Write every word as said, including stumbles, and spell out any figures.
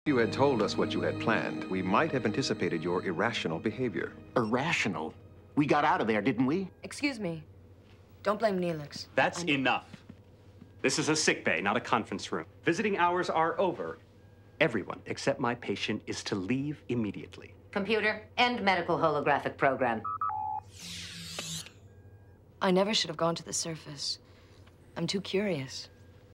If you had told us what you had planned, we might have anticipated your irrational behavior. Irrational? We got out of there, didn't we? Excuse me. Don't blame Neelix. That's I'm... enough. This is a sick bay, not a conference room. Visiting hours are over. Everyone except my patient is to leave immediately. Computer, end medical holographic program. I never should have gone to the surface. I'm too curious.